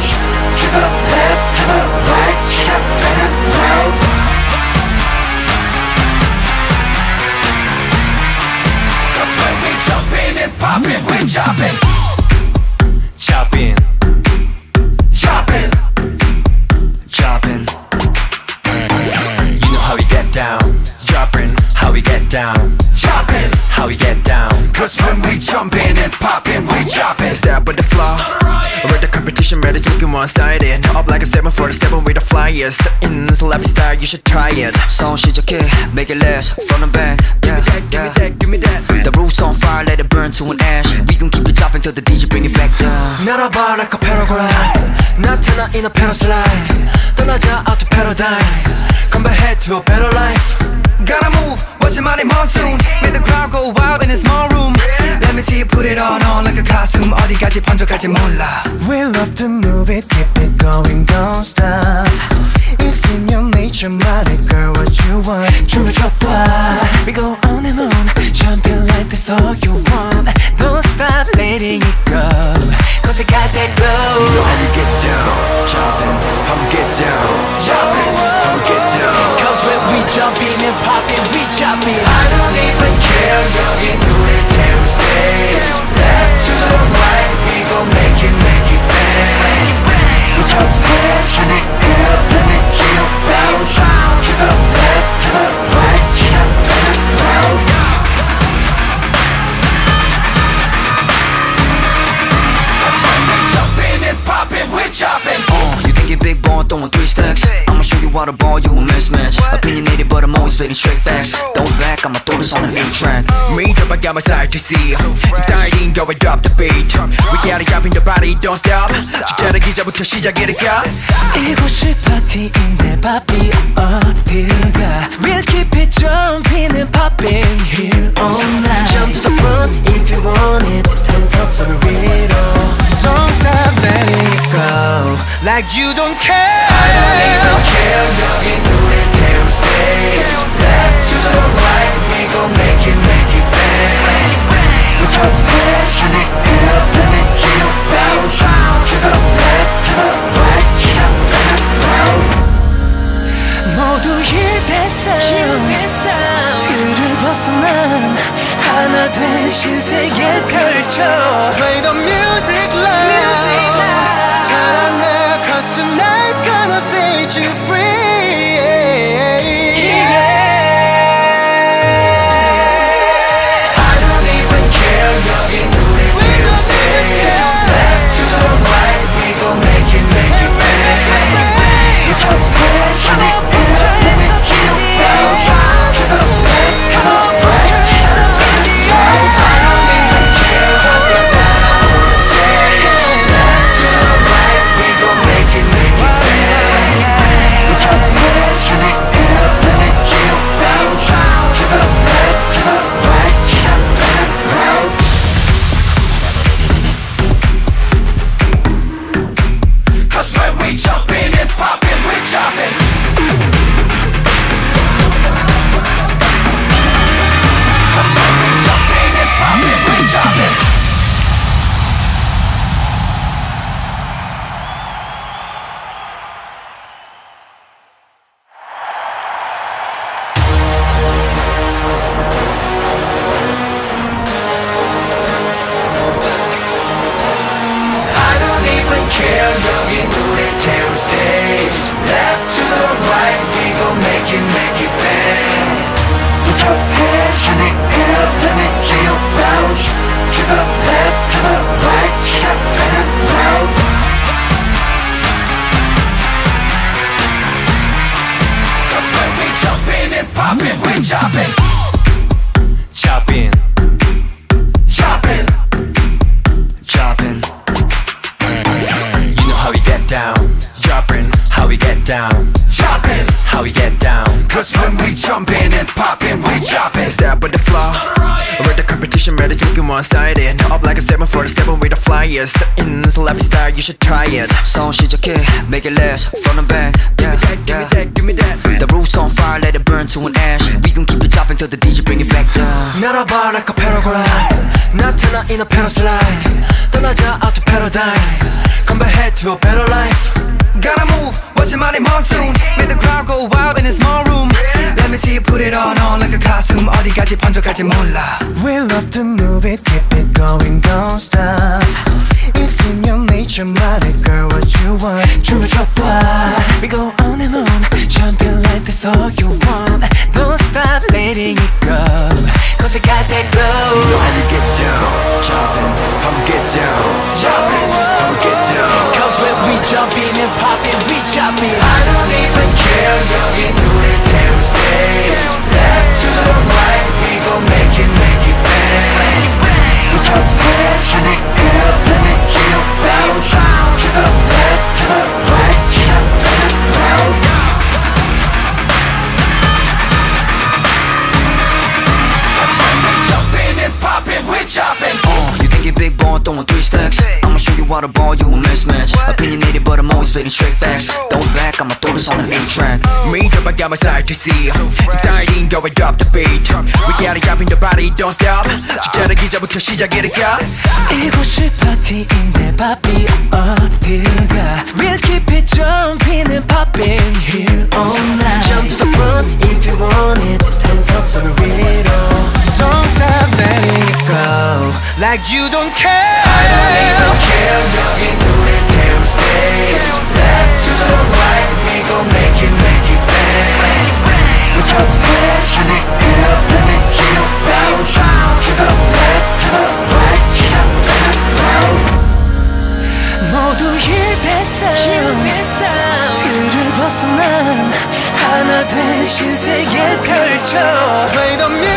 bounce. To the left, to the right, 시작되는 round. Cause when we jump in, it's poppin', we choppin'. Chopping, Choppin', chopping. You know how we get down. Dropping, how we get down. choppin'. How we get down. Cause when we jump in and poppin', we choppin'. Step with the flow. We're the competition, ready, looking one-sided. Up like a 747 with the flyers. In celebrity style, you should try it. Song 시작해, make it last. Front and back, yeah, give me that, give me that. The roof's on fire, let it burn to an ash. We gon' keep it dropping till the DJ bring it back down. 날아봐 like a paraglide. 나타나 in a paraslide. 떠나자 out to paradise. Come back head to a better life. Gotta move, watch your money monsoon. Make the crowd go wild in a small room. Let me see you put it on like a costume. 어디까지 번져갈지 몰라. We love to move it, keep it going, don't stop. It's in your nature, 말해 girl what you want. 춤을 춰봐. We go on and on, jumping like that's all you want. Don't stop letting it go, cause you got that glow. You know how we get down, chopping. How we get down, chopping. How we get down. Cause when we jumping and popping, we chopping. I don't even care, 여기 눈을 태운 stage. Left to the right, we gon' make it bang. Put your hands in the air, let me see you bounce. To the left, to the right, 시작되는 round. Cause when we jumping, it's popping, we chopping. You think you're big ball, throwing 3 stacks. I'ma show you how to ball, you a mismatch. Opinionated, but I'm always spitting straight facts. Throw it back, I'ma throw this on an 8-track. Me up, I got my side to see. Exciting, go and drop the beat. We gotta jump in the body, don't stop. 주차를 기자부터 시작이니까. 이곳이 파티인데 바비 어딜 가. We'll keep it jumping and popping here all night. Jump to the front if you want it. Hands up to the 위로. Don't stop letting it go like you don't care. I don't even care. 여기 눈을 태운 stage. Left to the right, we gon' make it bang. Put your hands in the air, let me see you bounce. To the left, to the right, 시작되는 round. 모두 일대상 틀을 벗어난 하나 된 신세계 펼쳐. Play the music loud. 사랑해, cause tonight's gonna set you free. I don't even care, 여기 눈을 태운 stage. Left to the right, we gon' make it bang. Put your hands in the air, let me see you bounce. To the left, to the right, 시작되는 round. I don't even care what the time says. Left to the right, we gon' make it bang. Put your hands in the air, let me see you bounce. To the left, to the right, 시작되는 round. Cause when we jumpin', it's poppin', we choppin'. Cause when we jumpin', it's poppin', we choppin'. I don't even care, 여기 눈을 태운 stage. Left to the right, we gon' make it bang. Put your hands in the air, let me see you bounce. To the left, to the right, 시작되는 round. Cause when we jumpin', it's poppin', we choppin'. Chopping, Choppin', chopping. You know how we get down. Dropping, how we get down. choppin'. How we get down. Cause when we jumpin' and poppin', we choppin'. Step with the flow. We're the competition, ready, looking one-sided. Up like a 747 with the flyers. In celebrity style, you should try it. Song 시작해, make it last. Front and back, yeah, give me that. The roof's on fire, let it burn to an ash. We gon' keep it dropping till the DJ bring it back down. 날아봐 like a paraglide. 나타나 in a paraslide. 떠나자 out to paradise. Come back head to a better life. Gotta move, watch your money monsoon. Make the crowd go wild in a small room. Let me see you put it on like a costume. 어디까지 번져갈지 몰라. We love to move it, keep it going, don't stop. It's in your nature, mighty girl, what you want. 춤을 춰봐. We go on and on, jumping like that's all you want. Don't stop letting it go, cause you got that glow. You know how we get down, jumping, how we get down, jumping, how we get down. Cause when we jumping and popping, we jumping. I don't even care, 여기 눈을 태운 stage. Left to the right, we gon' make it bang. Put your hands in the air, let me see you bounce. To the left, to the right, jump and round. Cause when we jumping and popping, we jumping. You think you're big boy, throwing 3 stacks. I'ma show you how to ball, you a mismatch. Opinionated, but I'm always spitting straight facts. Throw it back, I'ma throw this on an 8-track. Me, I got my side to see. Exciting, go and drop the beat. We gotta jump in the body, don't stop. 진짜는 기자부터 시작이니까. 이곳이 파티인데 바비 어디가. We'll keep it jumping and popping here all night. Jump to the front if you want it. hands up 손을 위로. Don't stop letting it go, like you don't care. I don't even care, 여기 눈을 태운 stage. Left to the right, we gon' make it bang. Put your hands in the air, let me see you bounce. To the left, to the right, jump and round. 모두 힐됐어, 틀을 벗어난 하나 된 신세계 펼쳐. Play the music.